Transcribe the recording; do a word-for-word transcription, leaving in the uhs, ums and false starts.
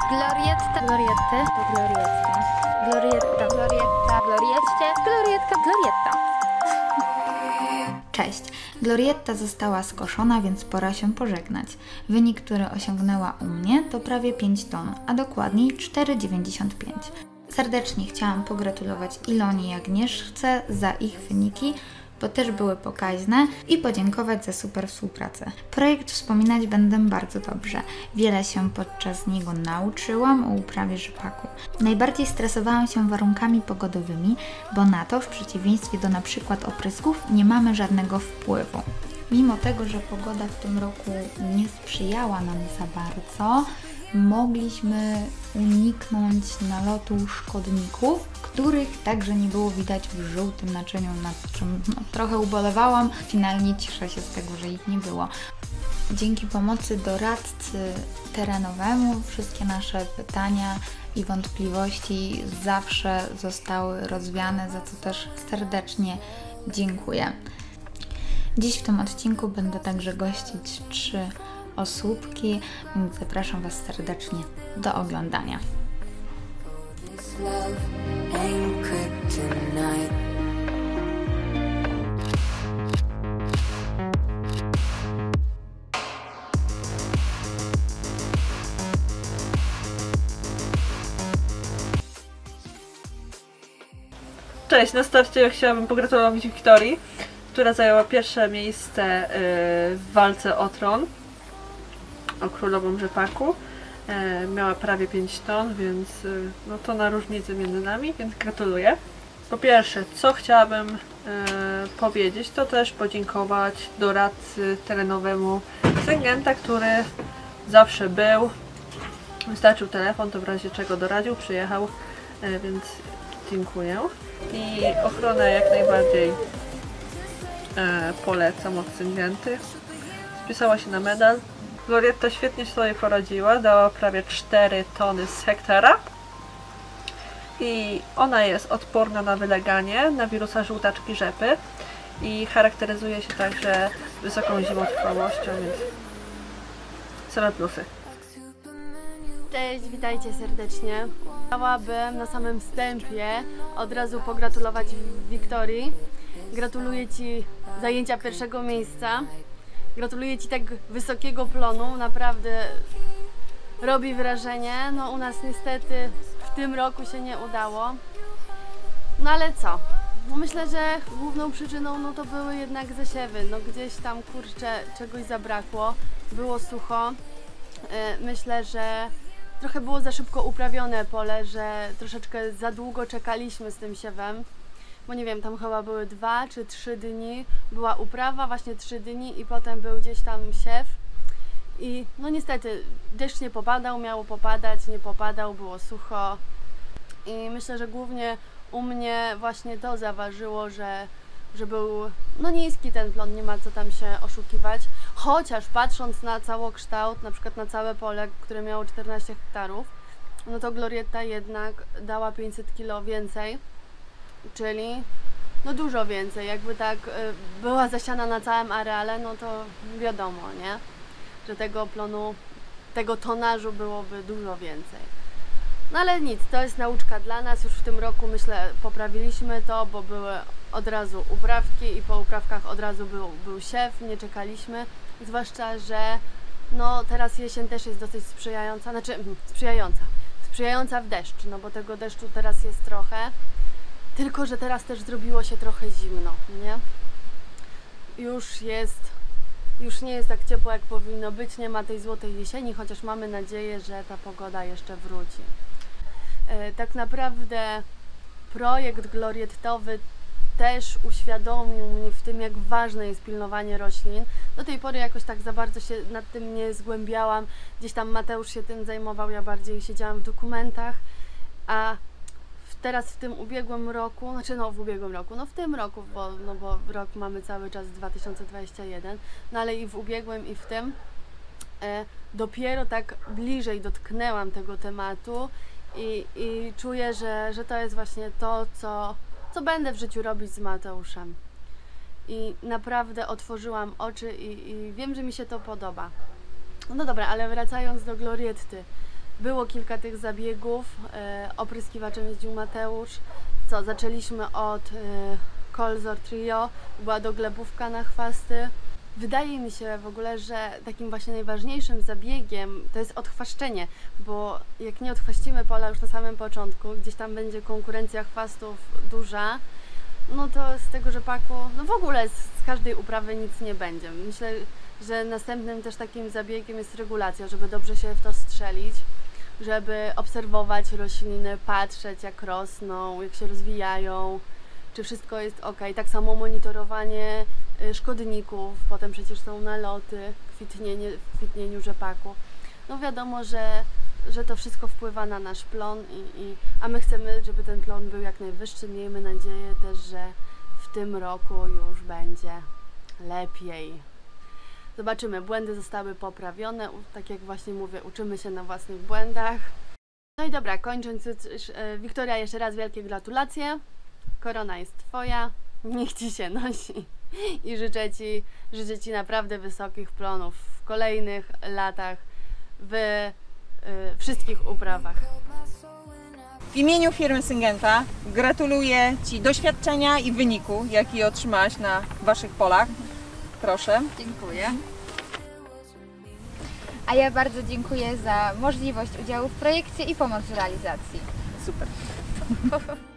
Glorietta, glorietty, glorietta, glorietta, glorietta, glorietcie, glorietka, glorietta. Cześć! Glorietta została skoszona, więc pora się pożegnać. Wynik, który osiągnęła u mnie, to prawie pięć ton, a dokładniej cztery przecinek dziewięćdziesiąt pięć. Serdecznie chciałam pogratulować Ilonii i Agnieszce za ich wyniki, bo też były pokaźne, i podziękować za super współpracę. Projekt wspominać będę bardzo dobrze. Wiele się podczas niego nauczyłam o uprawie rzepaku. Najbardziej stresowałam się warunkami pogodowymi, bo na to, w przeciwieństwie do na przykład oprysków, nie mamy żadnego wpływu. Mimo tego, że pogoda w tym roku nie sprzyjała nam za bardzo, mogliśmy uniknąć nalotu szkodników, których także nie było widać w żółtym naczyniu, nad czym no, trochę ubolewałam. Finalnie cieszę się z tego, że ich nie było. Dzięki pomocy doradcy terenowemu wszystkie nasze pytania i wątpliwości zawsze zostały rozwiane, za co też serdecznie dziękuję. Dziś w tym odcinku będę także gościć trzy osóbki, więc zapraszam Was serdecznie do oglądania. Cześć, na starcie chciałabym pogratulować Wiktorii, która zajęła pierwsze miejsce w walce o tron, o królową rzepaku. Miała prawie pięć ton, więc no to na różnicę między nami, więc gratuluję. Po pierwsze, co chciałabym e, powiedzieć, to też podziękować doradcy terenowemu Syngenta, który zawsze był. Wystarczył telefon, to w razie czego doradził, przyjechał, e, więc dziękuję. I ochronę jak najbardziej e, polecam od Syngenty. Spisała się na medal. Glorietta świetnie sobie poradziła, dała prawie cztery tony z hektara i ona jest odporna na wyleganie, na wirusa żółtaczki rzepy i charakteryzuje się także wysoką zimotrwałością, więc same plusy. Cześć, witajcie serdecznie. Chciałabym na samym wstępie od razu pogratulować Wiktorii. Gratuluję Ci zajęcia pierwszego miejsca. Gratuluję Ci tak wysokiego plonu, naprawdę robi wrażenie. No u nas niestety w tym roku się nie udało. No ale co? No myślę, że główną przyczyną no to były jednak zasiewy. No gdzieś tam kurczę czegoś zabrakło, było sucho. Myślę, że trochę było za szybko uprawione pole, że troszeczkę za długo czekaliśmy z tym siewem. Bo nie wiem, tam chyba były dwa czy trzy dni, była uprawa, właśnie trzy dni i potem był gdzieś tam siew. I no niestety deszcz nie popadał, miało popadać, nie popadał, było sucho. I myślę, że głównie u mnie właśnie to zaważyło, że, że był no niski ten plon, nie ma co tam się oszukiwać. Chociaż patrząc na całokształt, na przykład na całe pole, które miało czternaście hektarów, no to Glorietta jednak dała pięćset kilo więcej. Czyli no dużo więcej, jakby tak y, była zasiana na całym areale, no to wiadomo, nie? Że tego plonu, tego tonażu byłoby dużo więcej. No ale nic, to jest nauczka dla nas, już w tym roku myślę poprawiliśmy to, bo były od razu uprawki i po uprawkach od razu był, był siew, nie czekaliśmy, zwłaszcza, że no teraz jesień też jest dosyć sprzyjająca, znaczy sprzyjająca, sprzyjająca w deszcz, no bo tego deszczu teraz jest trochę. Tylko że teraz też zrobiło się trochę zimno, nie? Już jest, już nie jest tak ciepło jak powinno być, nie ma tej złotej jesieni, chociaż mamy nadzieję, że ta pogoda jeszcze wróci. E, tak naprawdę projekt gloriettowy też uświadomił mnie w tym, jak ważne jest pilnowanie roślin. Do tej pory jakoś tak za bardzo się nad tym nie zgłębiałam, gdzieś tam Mateusz się tym zajmował, ja bardziej siedziałam w dokumentach, a teraz w tym ubiegłym roku, znaczy no w ubiegłym roku, no w tym roku, bo, no bo rok mamy cały czas dwa tysiące dwudziesty pierwszy, no ale i w ubiegłym i w tym e, dopiero tak bliżej dotknęłam tego tematu i, i czuję, że, że to jest właśnie to, co, co będę w życiu robić z Mateuszem. I naprawdę otworzyłam oczy i, i wiem, że mi się to podoba. No dobra, ale wracając do Glorietty. Było kilka tych zabiegów, e, opryskiwaczem jeździł Mateusz. Co, zaczęliśmy od e, Colzor Trio, była doglebówka na chwasty. Wydaje mi się w ogóle, że takim właśnie najważniejszym zabiegiem to jest odchwaszczenie, bo jak nie odchwaścimy pola już na samym początku, gdzieś tam będzie konkurencja chwastów duża, no to z tego rzepaku, no w ogóle z, z każdej uprawy nic nie będzie. Myślę, że następnym też takim zabiegiem jest regulacja, żeby dobrze się w to strzelić, żeby obserwować rośliny, patrzeć jak rosną, jak się rozwijają, czy wszystko jest ok. Tak samo monitorowanie szkodników, potem przecież są naloty, kwitnienie, w kwitnieniu rzepaku. No wiadomo, że, że to wszystko wpływa na nasz plon, i, i, a my chcemy, żeby ten plon był jak najwyższy. Miejmy nadzieję też, że w tym roku już będzie lepiej. Zobaczymy, błędy zostały poprawione, tak jak właśnie mówię, uczymy się na własnych błędach. No i dobra, kończąc, Wiktoria, jeszcze raz wielkie gratulacje. Korona jest Twoja, niech Ci się nosi i życzę Ci, życzę Ci naprawdę wysokich plonów w kolejnych latach, w y, wszystkich uprawach. W imieniu firmy Syngenta gratuluję Ci doświadczenia i wyniku, jaki otrzymałaś na Waszych polach. Proszę. Dziękuję. A ja bardzo dziękuję za możliwość udziału w projekcie i pomoc w realizacji. Super.